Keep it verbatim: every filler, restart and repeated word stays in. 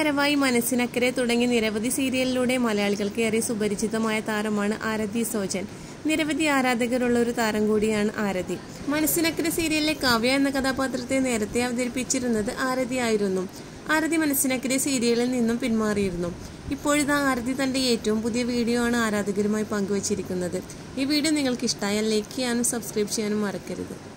വരവായി മനസ്സിനക്കരെ തുടങ്ങി നിരവധി സീരിയലിലൂടെ മലയാളികൾക്ക് ഏറെ സുപരിചിതമായ താരമാണ് ആരതി സോജൻ. നിരവധി ആരാധകരുള്ള ഒരു താരം കൂടിയാണ് ആരതി. മനസ്സിനക്കരെ സീരിയലിലെ കാവ്യ എന്ന കഥാപാത്രത്തെ നേരത്തെ അവതരിപ്പിച്ചിരുന്നത് ആരതി ആയിരുന്നു. ആരതി മനസ്സിനക്കരെ സീരിയലിൽ നിന്നും പിന്മാറിയിരുന്നു. ഇപ്പോഴിതാ ആരതി തന്റെ ഏറ്റവും പുതിയ വീഡിയോ ആണ് ആരാധകരുമായി പങ്കുവച്ചിരിക്കുന്നത്. ഈ വീഡിയോ നിങ്ങൾക്ക് ഇഷ്ടമായാൽ ലൈക്ക് ചെയ്യാനും സബ്സ്ക്രൈബ് ചെയ്യാനും മറക്കരുത്.